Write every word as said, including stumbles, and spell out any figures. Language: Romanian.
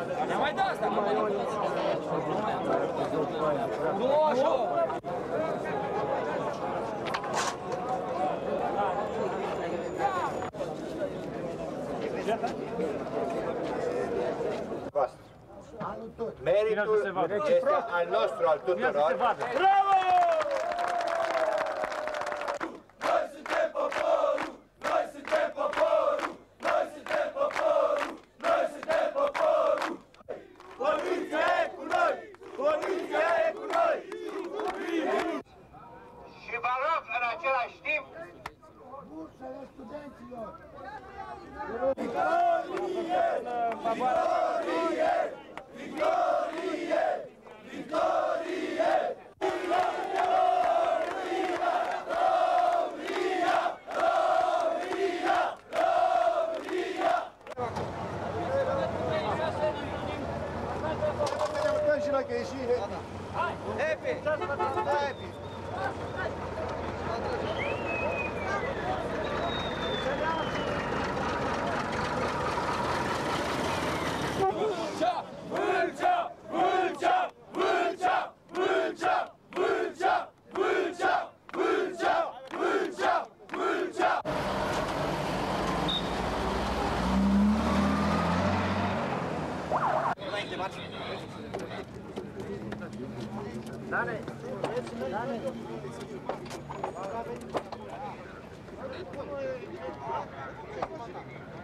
Ne-a mai dat asta, mă. Nu, așa. Meritul este al nostru, al tuturor. Bravo! Noi suntem poporul! Noi suntem poporul! Noi suntem poporul! Noi suntem poporul! Poliția e cu noi! Poliția e cu noi! Și vă rog în același timp bursele studenților! Victorie! Victorie! Victorie! Victorie! România! România! România! România! Ne și la că e și happy! Happy! Vâlcea! Vâlcea! Vâlcea! Vâlcea! Vâlcea! Vâlcea! Vâlcea! Vâlcea! Vâlcea! Vâlcea! Dane! Dane! Dane!